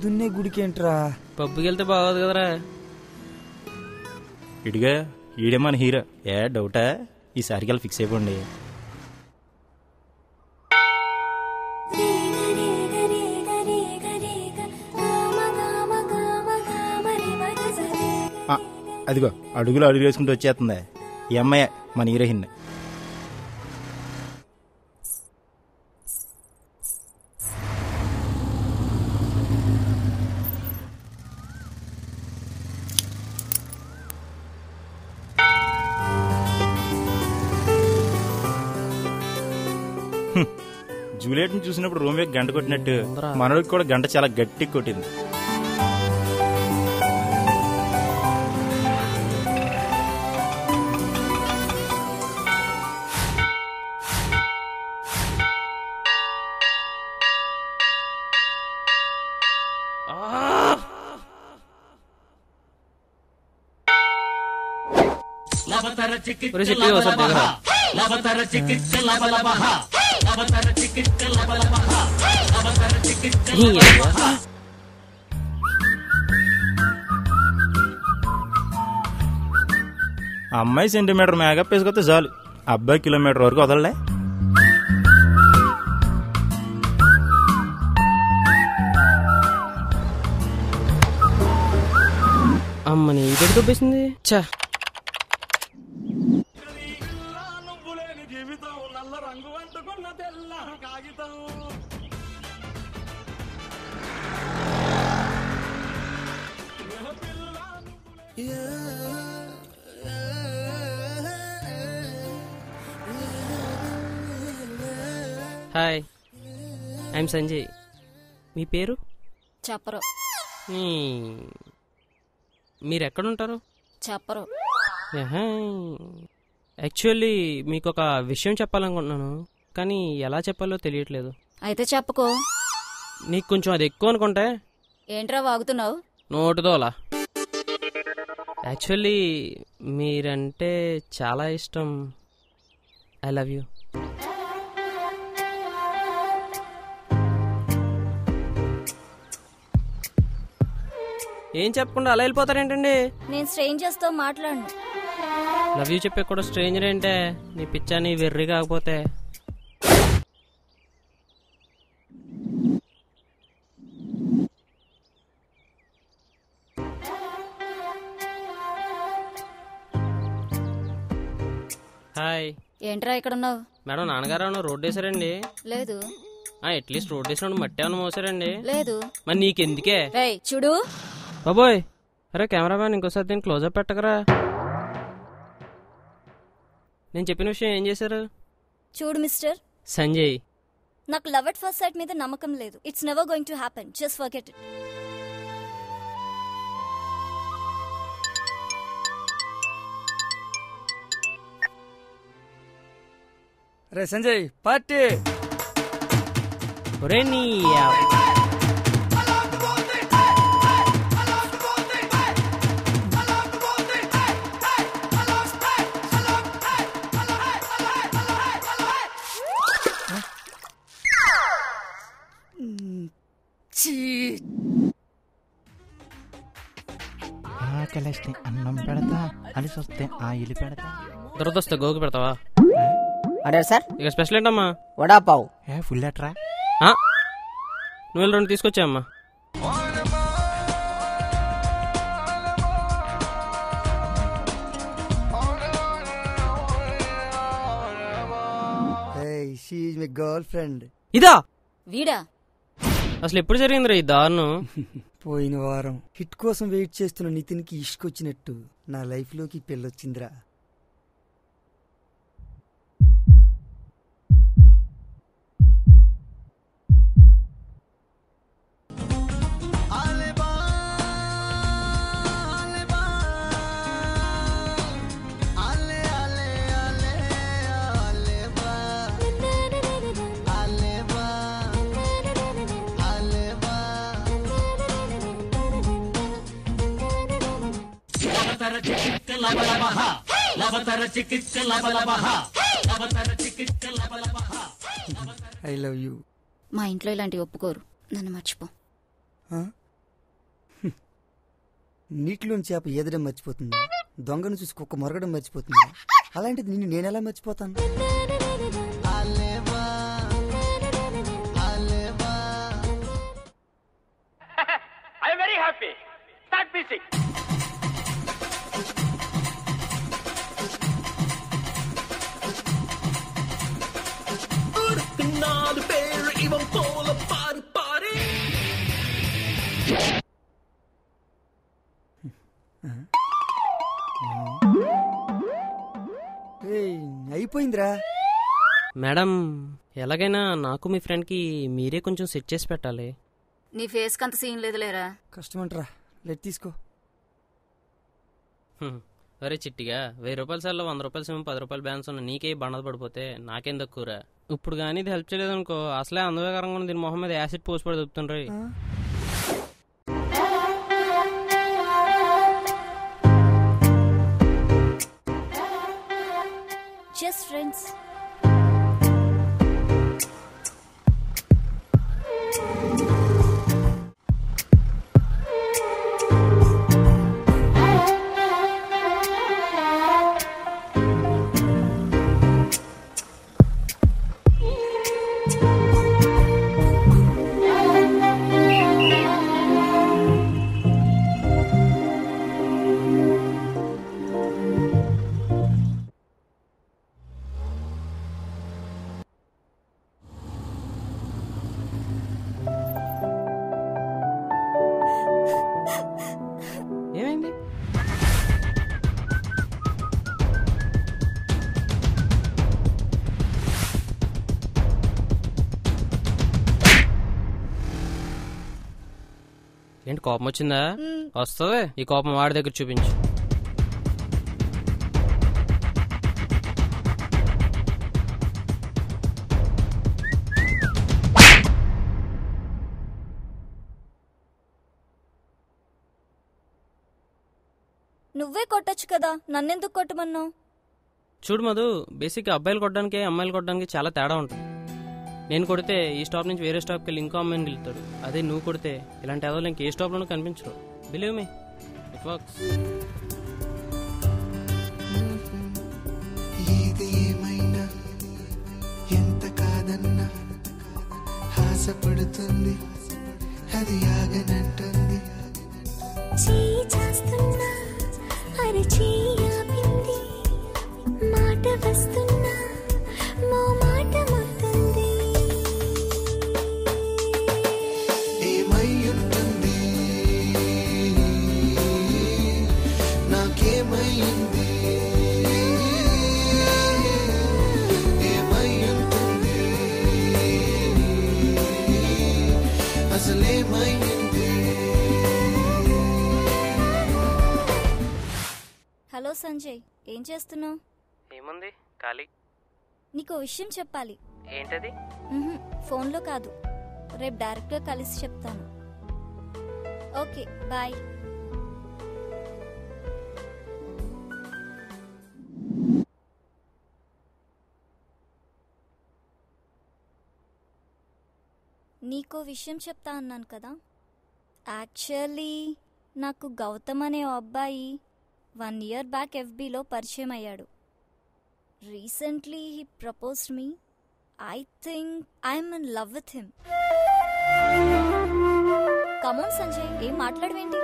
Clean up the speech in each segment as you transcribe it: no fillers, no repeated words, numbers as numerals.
పొద్దున్నే గుడికేంట్రా? పబ్బుకి వెళ్తే బాగోదు కదరా. ఇడిగా ఈడే మన హీరో. ఏ డౌటా? ఈసారికి ఫిక్స్ అయిపోండి. అదిగో అడుగులు అడుగు వేసుకుంటూ వచ్చేస్తుంది ఈ అమ్మాయి, మన హీరోయిన్. జూలియట్ ని చూసినప్పుడు రోమియో గంట కొట్టినట్టు మనోడికి కూడా గంట చాలా గట్టి కొట్టింది. అమ్మాయి సెంటీమీటర్ మేకప్ వేసుకొస్తే చాలు, అబ్బాయి కిలోమీటర్ వరకు వదలలే. అమ్మని ఇటు దొబ్బేసింది. చా హాయ్, ఐఎమ్ సంజయ్. మీ పేరు? చెప్పరు. మీరు ఎక్కడుంటారు? చెప్పరు. యాక్చువల్లీ మీకు ఒక విషయం చెప్పాలనుకుంటున్నాను, కానీ ఎలా చెప్పాలో తెలియట్లేదు. అయితే చెప్పుకో. నీకు కొంచెం అది ఎక్కువ అనుకుంటే. ఏంట్రా వాగుతున్నావు? నోటుదోలా. యాక్చువల్లీ మీరంటే చాలా ఇష్టం. I love you. ఏం చెప్పకుండా అలా వెళ్ళిపోతారేంటండి? నేను స్ట్రేంజర్స్ తో మాట్లాడను. లవ్ యూ చెప్పే కూడా స్ట్రేంజర్ ఏంటే? నీ పిచ్చా నీ వెర్రి కాకపోతే. హాయ్. ఏంట్రా ఇక్కడ ఉన్నావు? మేడం, నాన్నగారు ఏమన్నా రోడ్డు వేసారండి? లేదు. అట్లీస్ట్ రోడ్డు వేసిన మట్టి ఏమన్నా మోసారండి? లేదు. మరి నీకెందుకే? చూడు బాబోయ్. అరే కెమెరామ్యాన్, ఇంకోసారి దీన్ని క్లోజప్ పెట్టకరా. నేను చెప్పిన విషయం ఏం చేశారు? చూడు మిస్టర్ సంజయ్, నాకు లవ్ ఎట్ ఫస్ట్ సైట్ మీద నమ్మకం లేదు. It's never going to happen. Just forget it. రే సంజయ్, పార్టీ. ఒరే నీ ఆకలిస్తే అన్నం పెడతా, అలిసి వస్తే ఆయిల్ పెడతా. దొరదొస్తే గోగు పెడతావా? అదే సార్. ఇక స్పెషల్ ఏంటమ్మా? వడాపావు. ఫుల్ ఎట్రా. నువ్వు 2 తీసుకొచ్చామ్మా. Girl friend. ఇదా? వీడా? అసలు ఎప్పుడు జరిగిందిరా ఈ దారుణం? పోయిన వారం హిట్ కోసం వెయిట్ చేస్తున్న నితిన్కి ఇష్కొచ్చినట్టు నా లైఫ్ లోకి పెళ్ళొచ్చిందిరా. I love you. మా ఇంట్లో ఇలాంటివి ఒప్పుకోరు. నన్ను మర్చిపో. నీటిలోని చేప ఈదడం మర్చిపోతుంది, దొంగను చూసి కుక్క మొరగడం మర్చిపోతుంది. అలాంటిది నిన్ను నేనెలా మర్చిపోతాను? అయిపోయిందిరా. మేడం, ఎలాగైనా నాకు మీ ఫ్రెండ్కి మీరే కొంచెం సెట్ చేసి పెట్టాలి. నీ ఫేస్ కంత సీన్ లేదులేరా. కష్టమంటరా, లెట్ తీసుకో. ఒరే చిట్టిగా, 1000 రూపాయల సార్లు 100 రూపాయల సిమ్ 10 రూపాయల బ్యాలెన్స్ ఉన్న నీకే బండలు పడిపోతే నాకేం తక్కువరా. ఇప్పుడు కానీ ఇది హెల్ప్ చేయలేదు అనుకో, అసలే అందవేకరంగా ఉన్న దీని మొహం మీద యాసిడ్ పోసి పడి చెప్తుండ్రీ. Just friends. ఏమైంది? ఏంటి, కోపం వచ్చిందా? వస్తుంది, ఈ కోపం వాడి దగ్గర చూపించు. నువ్వే కొట్టొచ్చు కదా, నన్నెందుకు కొట్టమన్నావు? చూడు మధు, బేసిక్గా అబ్బాయిలు కొట్టడానికి అమ్మాయిలు కొట్టడానికి చాలా తేడా ఉంటుంది. నేను కొడితే ఈ స్టాప్ నుంచి వేరే స్టాప్కి వెళ్ళి ఇంకో అమ్మాయిని గెలుతాడు. అదే నువ్వు కొడితే ఇలాంటి ఏదో ఇంక ఏ స్టాప్లోనూ కనిపించరు. Believe me, it works. ఏదేమైనా ఎంత కాదన్నా ఆశపడుతుంది, అది ఆగనంటుంది. మాట వస్తున్నా మో మాట మొత్తుంది. ఏమై ఉంటుంది, నాకేమైంది, ఏమై ఉంటుంది, అసలేమైంది. హలో సంజయ్, ఏం చేస్తున్నావు? ఏముంది, ఖాళీ. నీకు విషయం చెప్పాలి. ఏంటది? ఫోన్లో కాదు, రేపు డైరెక్ట్గా కలిసి చెప్తాను. Okay, bye. నీకో విషయం చెప్తా అన్నాను కదా. యాక్చువల్లీ నాకు గౌతమ్ అనే ఓ అబ్బాయి 1 year బ్యాక్ FBలో పరిచయం అయ్యాడు. Recently he proposed me. I think I'm in love with him. Come on Sanjay, ఏం మాట్లాడవేంటి?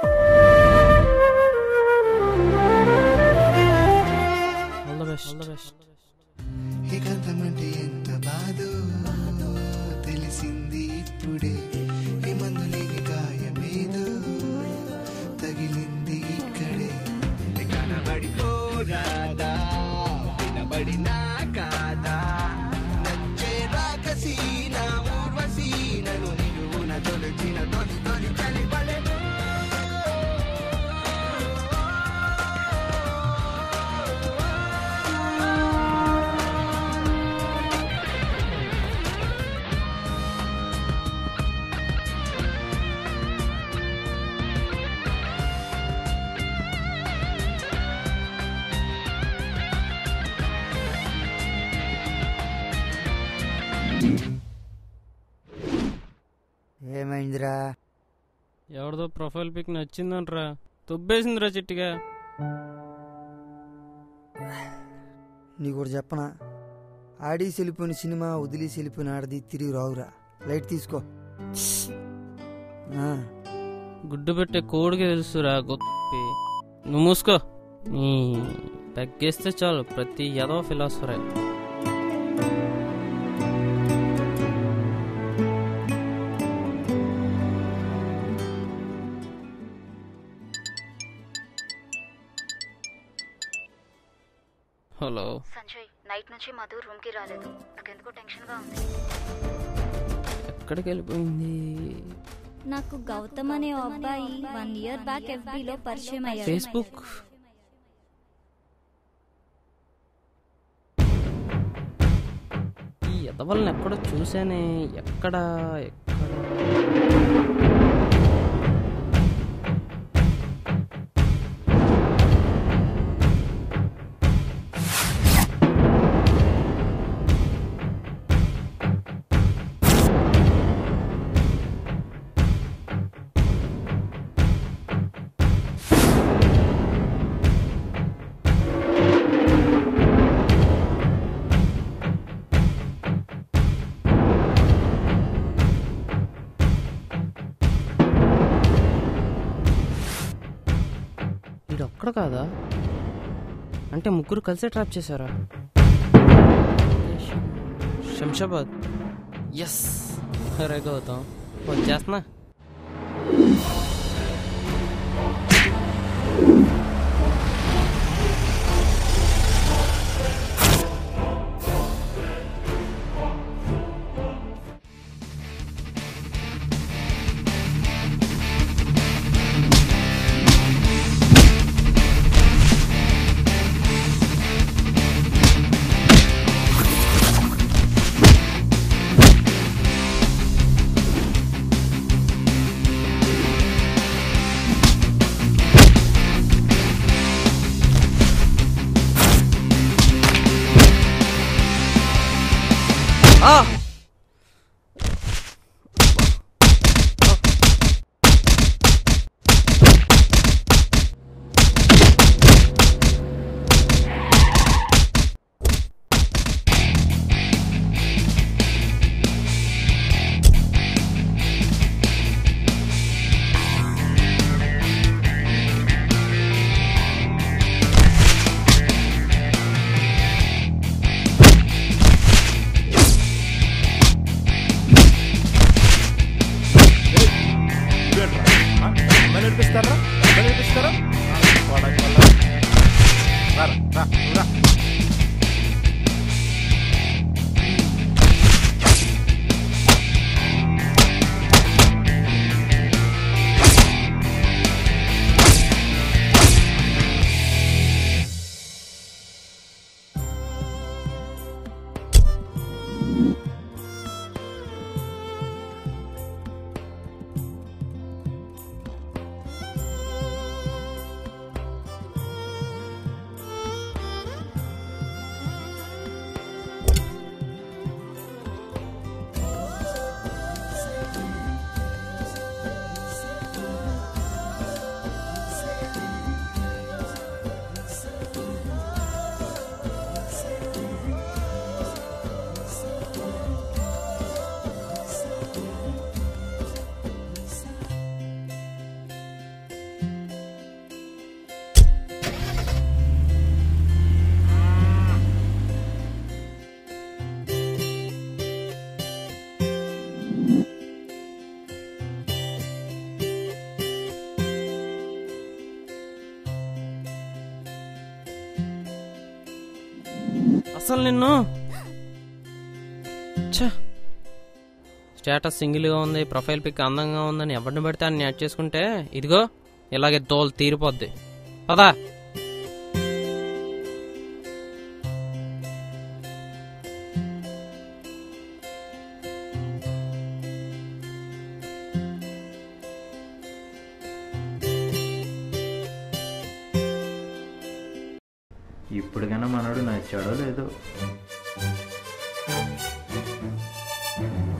All the best. ఏకాంతమంటే ఎంత బాధో తెలిసింది ఇప్పుడే. ఏ మందు లేని గాయమేదో తగిలింది ఇక్కడే. కనబడిపోరాదా, వినబడినా కాదా, నచ్చే రాకసీన ఊర్వశీనను నిలువున తొలిచిన తొలి తొలి చలిపడే. ఏమైందిరా? ఎవరిదో ప్రొఫైల్ పిక్ నచ్చిందంట్రా. తుబ్బేసిందిరా చిట్టిగా. నీకు కూడా చెప్పనా, ఆడేసి వెళ్ళిపోయిన సినిమా వదిలేసి వెళ్ళిపోయిన ఆడది తిరిగి రావురా. లైట్ తీసుకో. గుడ్డు పెట్టే కోడికి తెలుసురా గొప్పి. నువ్వు మూసుకో. తగ్గేస్తే చాలు, ప్రతి ఎదవ ఫిలాసఫరే. హలో సంజయ్, నైట్ నుంచి మధు రూమ్ కి రాలేదు. నాకెందుకో టెన్షన్ గా ఉంది. ఎక్కడికి వెళ్ళిపోయింది? నాకు గౌతమ్ అనే ఓ అబ్బాయి 1 year బ్యాక్ FB లో పరిచయం అయ్యాడు. ఫేస్బుక్. ఈ ఎదవల్ని ఎక్కడో చూసానే. ఎక్కడ ఒక్కడ కాదా? అంటే ముగ్గురు కలిసే ట్రాప్ చేశారా? శంషాబాద్. ఎస్, అరే గౌతమ్ వచ్చేస్తున్నా. అసలు నిన్ను స్టేటస్ సింగిల్గా ఉంది, ప్రొఫైల్ పిక్ అందంగా ఉందని ఎవరిని పెడితే అన్ని యాడ్ చేసుకుంటే ఇదిగో ఇలాగే తోలు తీరిపోద్ది. పదా ఇప్పటికైనా మనోడు నచ్చాడో లేదో.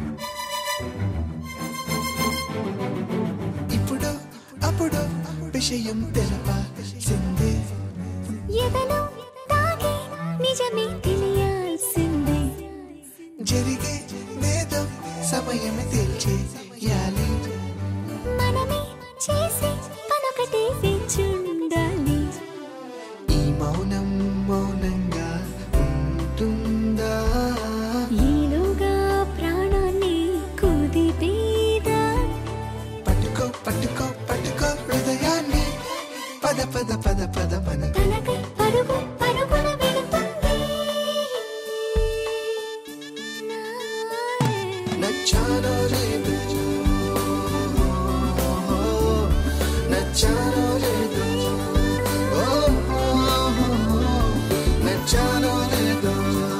ఇప్పుడు అప్పుడు విషయం తెలపాల్సిందే ఎదలో తాగే నిజమే తెలియాల్సిందే జరిగే నేదో సమయమే తేల్చేయాలి మనమే చేసే పనొకటే వేచుండాలి ఈ మౌనం మౌనంగా ఉంటుందా ఈలోగా ప్రాణాన్ని కుదిపేదా పట్టుకో పట్టుకో పట్టుకో హృదయాన్ని పద పద పద పద మన తనకై పరుగు పరుగున వెళుతుంది నచ్చానో లేదు నచ్చానో లేదు నచ్చానో లేదు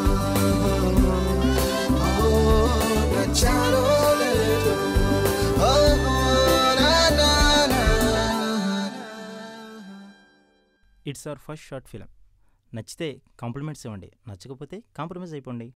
నచ్చానో లేదు it's our first short film. నచ్చితే కాంప్లిమెంట్స్ ఇవ్వండి, నచ్చకపోతే కాంప్రమైజ్ అయిపోండి.